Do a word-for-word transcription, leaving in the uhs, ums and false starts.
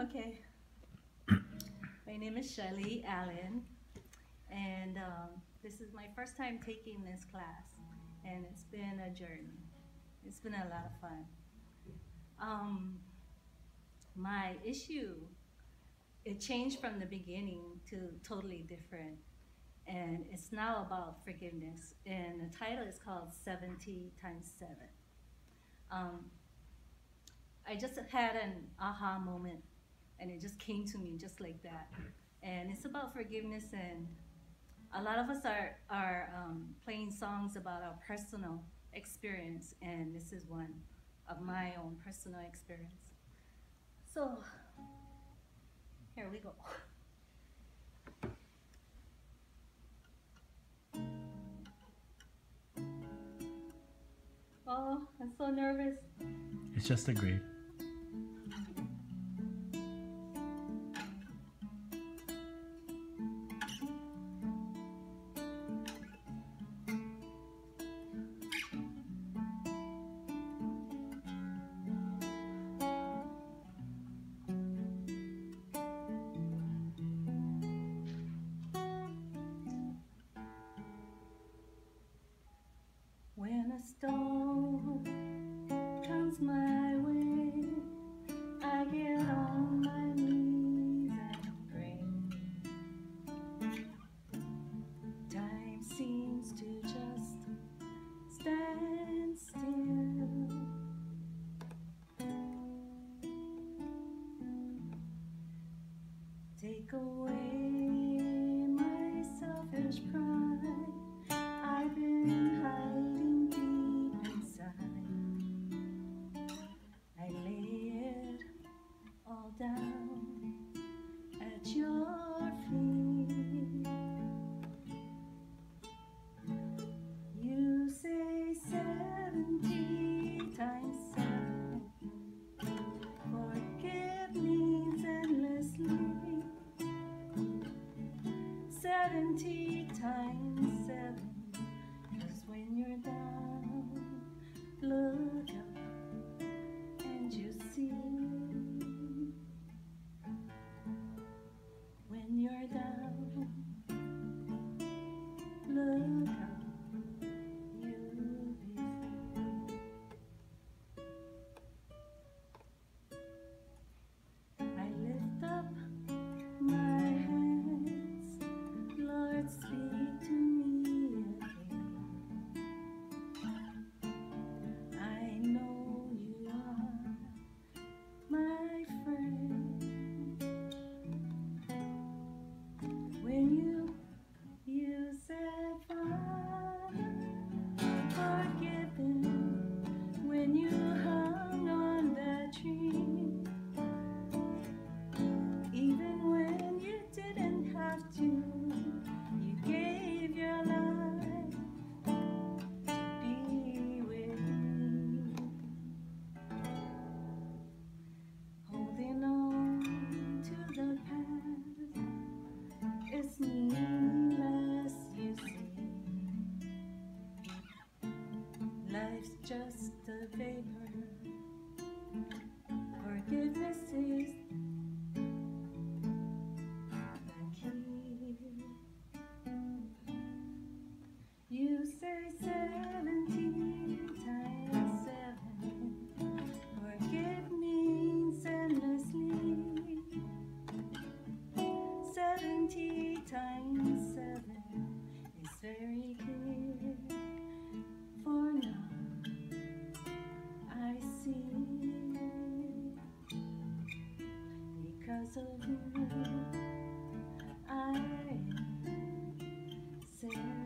Okay, my name is Shelly Allen, and um, this is my first time taking this class, and it's been a journey. It's been a lot of fun. Um, my issue, it changed from the beginning to totally different, and it's now about forgiveness, and the title is called seventy times seven. Um, I just had an aha moment, and it just came to me just like that. And it's about forgiveness, and a lot of us are, are um, playing songs about our personal experience, and this is one of my own personal experience. So, here we go. Oh, I'm so nervous. It's just a grade. When a storm comes my way, I get on my knees and pray. Time seems to just stand still. Take away my selfish pride. I've been hiding deep inside. I lay it all down at your feet. You say seventy times seven. Forgive means endlessly. Seventy times seven. Cause when you're down, look up and you see. When you're down, look up, you'll be free. I lift up my hands, Lord, speak to me again. I know you are my friend. When you, you said, Father, forgive them. When you hung on that tree, even when you didn't have to, you gave your life to be with me. Holding on to the past is meaningless, you see. Life's just a vapor. Forgiveness is the key. You say seventy times seven. Forgive means endlessly. Seventy times seven is very clear. For now, I see. Because of you, I say